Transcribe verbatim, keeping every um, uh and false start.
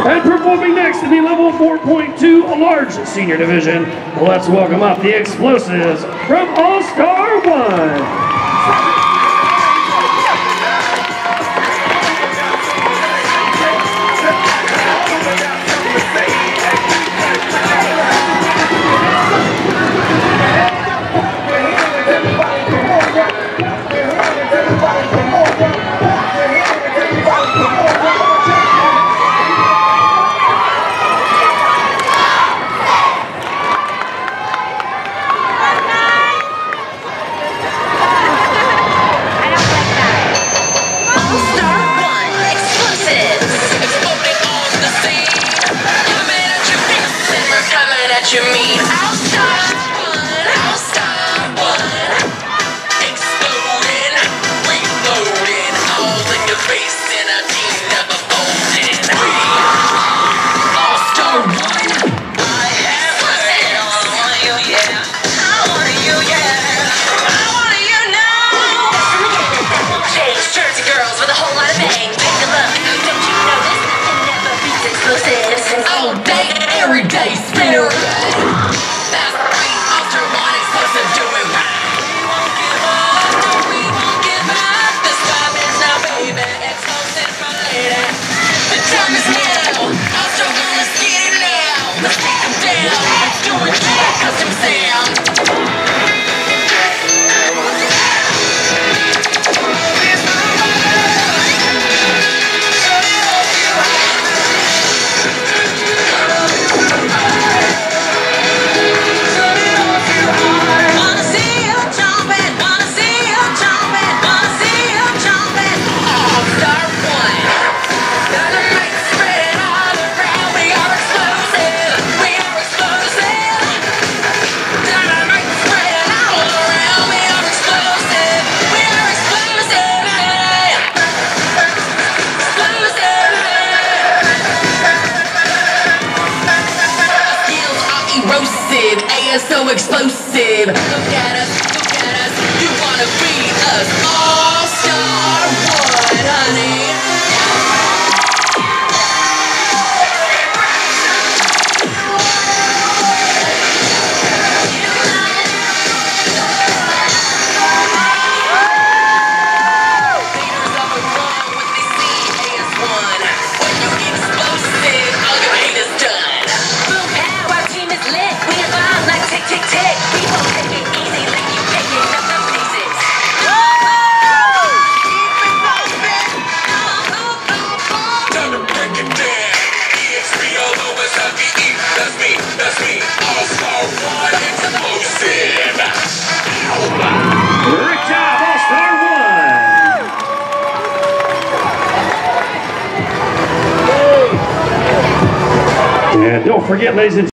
And performing next in the level four point two large senior division, let's welcome up the Explosives from All-Star One. You mean All-Star One, All-Star One, exploding, reloading, all in your face, and a team never folding. We All-Star One, I have it. I want you, yeah. I want you, yeah. I want you now. Change Jersey girls with a whole lot of bang. Take a look. Don't you know this? It never beats Explosives. All day, every day, spinner. A S O explosive. Look at us, look at us. You wanna be us? All-Star One, honey. Haters up and wrong when they see A S one. When you get explosive, all your hate is done. Boom, pow, our team is lit. We alive like tick, tick, tick. We won't take it easy like you picking up the pieces. Keep it bumping. Time to break it down. E X P all over S V E. That's me, that's me. All-Star One, explosive. Great job, All-Star One. And don't forget, ladies and gentlemen,